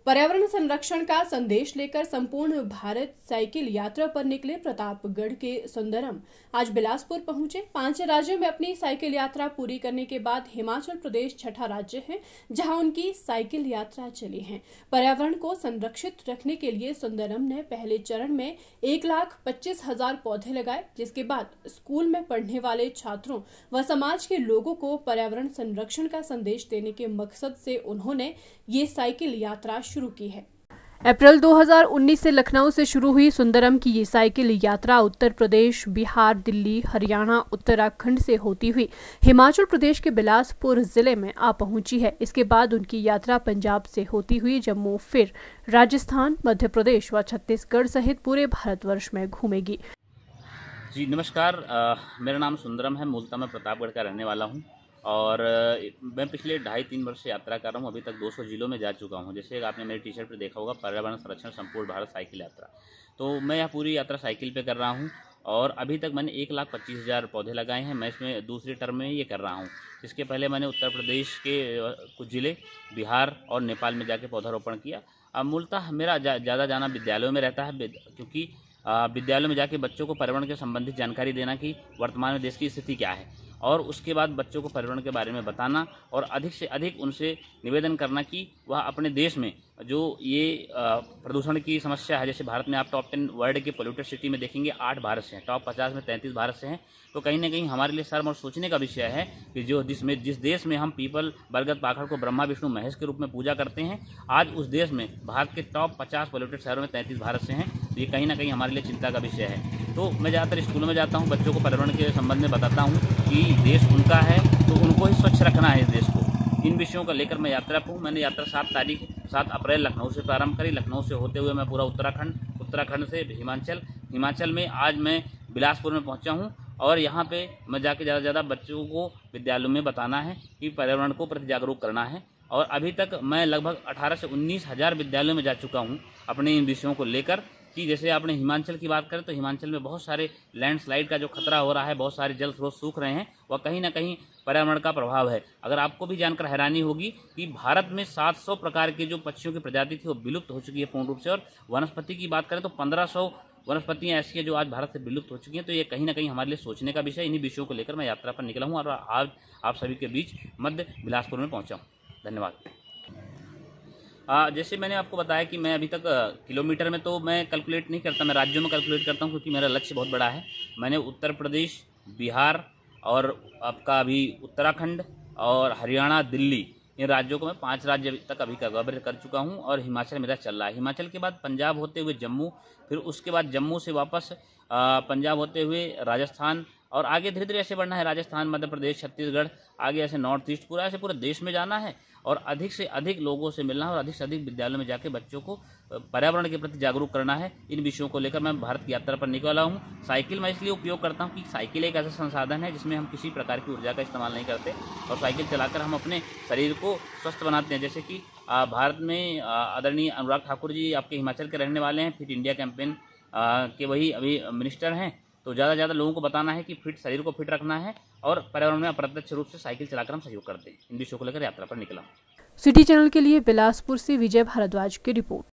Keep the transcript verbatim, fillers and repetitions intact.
पर्यावरण संरक्षण का संदेश लेकर संपूर्ण भारत साइकिल यात्रा पर निकले प्रतापगढ़ के सुंदरम आज बिलासपुर पहुंचे। पांच राज्यों में अपनी साइकिल यात्रा पूरी करने के बाद हिमाचल प्रदेश छठा राज्य है जहां उनकी साइकिल यात्रा चली है। पर्यावरण को संरक्षित रखने के लिए सुंदरम ने पहले चरण में एक लाख पच्चीस हजार पौधे लगाए, जिसके बाद स्कूल में पढ़ने वाले छात्रों व समाज के लोगों को पर्यावरण संरक्षण का संदेश देने के मकसद से उन्होंने ये साइकिल यात्रा शुरू की है। अप्रैल दो हज़ार उन्नीस से लखनऊ से शुरू हुई सुंदरम की ये साइकिल यात्रा उत्तर प्रदेश, बिहार, दिल्ली, हरियाणा, उत्तराखंड से होती हुई हिमाचल प्रदेश के बिलासपुर जिले में आ पहुंची है। इसके बाद उनकी यात्रा पंजाब से होती हुई जम्मू, फिर राजस्थान, मध्य प्रदेश व छत्तीसगढ़ सहित पूरे भारतवर्ष में घूमेगी। जी नमस्कार, आ, मेरा नाम सुंदरम है। मूलतः मैं प्रतापगढ़ का रहने वाला हूं और मैं पिछले ढाई तीन वर्ष से यात्रा कर रहा हूं। अभी तक दो सौ जिलों में जा चुका हूं। जैसे आपने मेरे टी शर्ट पर देखा होगा, पर्यावरण संरक्षण संपूर्ण भारत साइकिल यात्रा। तो मैं यह पूरी यात्रा साइकिल पे कर रहा हूं और अभी तक मैंने एक लाख पच्चीस हज़ार पौधे लगाए हैं। मैं इसमें दूसरी टर्म में ये कर रहा हूँ। इसके पहले मैंने उत्तर प्रदेश के कुछ ज़िले, बिहार और नेपाल में जाके पौधारोपण किया। अब मूलतः मेरा ज़्यादा जाना विद्यालयों में रहता है, क्योंकि विद्यालयों में जाके बच्चों को पर्यावरण के संबंधित जानकारी देना कि वर्तमान में देश की स्थिति क्या है, और उसके बाद बच्चों को पर्यावरण के बारे में बताना और अधिक से अधिक उनसे निवेदन करना कि वह अपने देश में जो ये प्रदूषण की समस्या है, जैसे भारत में आप टॉप टेन वर्ल्ड के पोल्यूटेड सिटी में देखेंगे, आठ भारत से हैं, टॉप पचास में तैंतीस भारत से हैं। तो कहीं ना कहीं हमारे लिए शर्म और सोचने का विषय है कि जो जिसमें जिस देश में हम पीपल, बरगद, पाखड़ को ब्रह्मा, विष्णु, महेश के रूप में पूजा करते हैं, आज उस देश में भारत के टॉप पचास पोल्यूटेड शहरों में तैंतीस भारत से हैं। तो ये कहीं ना कहीं हमारे लिए चिंता का विषय है। तो मैं ज़्यादातर स्कूलों में जाता हूँ, बच्चों को पर्यावरण के संबंध में बताता हूँ कि देश उनका है तो उनको ही स्वच्छ रखना है इस देश को। इन विषयों को लेकर मैं यात्रा पर हूँ। मैंने यात्रा सात तारीख सात अप्रैल लखनऊ से प्रारंभ करी। लखनऊ से होते हुए मैं पूरा उत्तराखंड, उत्तराखंड से हिमाचल, हिमाचल में आज मैं बिलासपुर में पहुँचा हूँ और यहाँ पे मैं जाके ज़्यादा से ज़्यादा बच्चों को विद्यालयों में बताना है कि पर्यावरण को प्रति जागरूक करना है। और अभी तक मैं लगभग अठारह से उन्नीस हज़ार विद्यालयों में जा चुका हूँ अपने इन विषयों को लेकर। कि जैसे आपने हिमाचल की बात करें तो हिमाचल में बहुत सारे लैंडस्लाइड का जो खतरा हो रहा है, बहुत सारे जल स्रोत सूख रहे हैं, वह कहीं ना कहीं पर्यावरण का प्रभाव है। अगर आपको भी जानकर हैरानी होगी कि भारत में सात सौ प्रकार के जो पक्षियों की प्रजाति थी वो विलुप्त हो चुकी है पूर्ण रूप से, और वनस्पति की बात करें तो पंद्रह सौ वनस्पतियाँ ऐसी हैं जो आज भारत से विलुप्त हो चुकी हैं। तो ये कहीं ना कहीं हमारे लिए सोचने का विषय। इन्हीं विषयों को लेकर मैं यात्रा पर निकला हूँ और आज आप सभी के बीच मध्य बिलासपुर में पहुँचा हूँ। धन्यवाद। आ, जैसे मैंने आपको बताया कि मैं अभी तक किलोमीटर में तो मैं कैलकुलेट नहीं करता, मैं राज्यों में कैलकुलेट करता हूँ, क्योंकि मेरा लक्ष्य बहुत बड़ा है। मैंने उत्तर प्रदेश, बिहार और आपका अभी उत्तराखंड और हरियाणा, दिल्ली, इन राज्यों को मैं पांच राज्य तक अभी कवर कर चुका हूँ और हिमाचल मेरा चल रहा है। हिमाचल के बाद पंजाब होते हुए जम्मू, फिर उसके बाद जम्मू से वापस पंजाब होते हुए राजस्थान, और आगे धीरे धीरे ऐसे बढ़ना है, राजस्थान, मध्य प्रदेश, छत्तीसगढ़, आगे ऐसे नॉर्थ ईस्ट, पूरा ऐसे पूरे देश में जाना है और अधिक से अधिक लोगों से मिलना है और अधिक से अधिक विद्यालयों में जाके बच्चों को पर्यावरण के प्रति जागरूक करना है। इन विषयों को लेकर मैं भारत की यात्रा पर निकला हूँ। साइकिल मैं इसलिए उपयोग करता हूँ कि साइकिल एक ऐसा संसाधन है जिसमें हम किसी प्रकार की ऊर्जा का इस्तेमाल नहीं करते और साइकिल चलाकर हम अपने शरीर को स्वस्थ बनाते हैं। जैसे कि भारत में आदरणीय अनुराग ठाकुर जी आपके हिमाचल के रहने वाले हैं, फिट इंडिया कैंपेन के वही अभी मिनिस्टर हैं। तो ज़्यादा से ज़्यादा लोगों को बताना है कि फिट शरीर को फिट रखना है और पर्यावरण में अप्रत्यक्ष रूप से साइकिल चलाकर हम सहयोग करते हैं। इन विषयों को लेकर यात्रा पर निकला। सिटी चैनल के लिए बिलासपुर से विजय भारद्वाज की रिपोर्ट।